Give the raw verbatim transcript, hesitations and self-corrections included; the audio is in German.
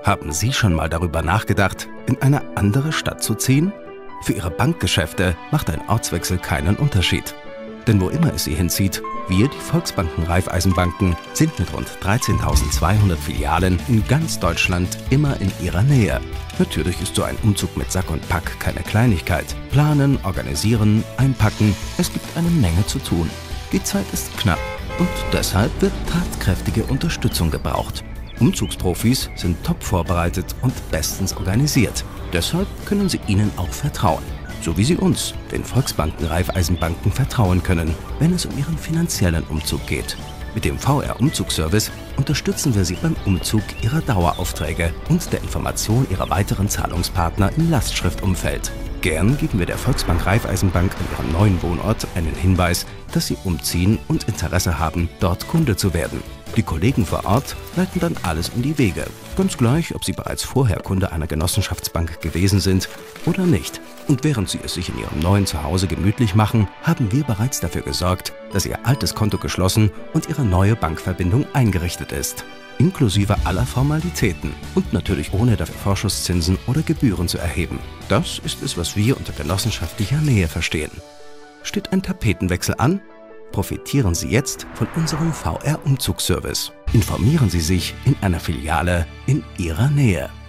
Haben Sie schon mal darüber nachgedacht, in eine andere Stadt zu ziehen? Für Ihre Bankgeschäfte macht ein Ortswechsel keinen Unterschied. Denn wo immer es Sie hinzieht, wir, die Volksbanken Raiffeisenbanken, sind mit rund dreizehntausendzweihundert Filialen in ganz Deutschland immer in Ihrer Nähe. Natürlich ist so ein Umzug mit Sack und Pack keine Kleinigkeit. Planen, organisieren, einpacken, es gibt eine Menge zu tun. Die Zeit ist knapp und deshalb wird tatkräftige Unterstützung gebraucht. Umzugsprofis sind top vorbereitet und bestens organisiert. Deshalb können Sie ihnen auch vertrauen. So wie Sie uns, den Volksbanken Raiffeisenbanken, vertrauen können, wenn es um Ihren finanziellen Umzug geht. Mit dem V R-Umzugsservice unterstützen wir Sie beim Umzug Ihrer Daueraufträge und der Information Ihrer weiteren Zahlungspartner im Lastschriftumfeld. Gern geben wir der Volksbank Raiffeisenbank an Ihrem neuen Wohnort einen Hinweis, dass Sie umziehen und Interesse haben, dort Kunde zu werden. Die Kollegen vor Ort leiten dann alles in die Wege. Ganz gleich, ob Sie bereits vorher Kunde einer Genossenschaftsbank gewesen sind oder nicht. Und während Sie es sich in Ihrem neuen Zuhause gemütlich machen, haben wir bereits dafür gesorgt, dass Ihr altes Konto geschlossen und Ihre neue Bankverbindung eingerichtet ist. Inklusive aller Formalitäten und natürlich ohne dafür Vorschusszinsen oder Gebühren zu erheben. Das ist es, was wir unter genossenschaftlicher Nähe verstehen. Steht ein Tapetenwechsel an? Profitieren Sie jetzt von unserem V R-Umzugsservice. Informieren Sie sich in einer Filiale in Ihrer Nähe.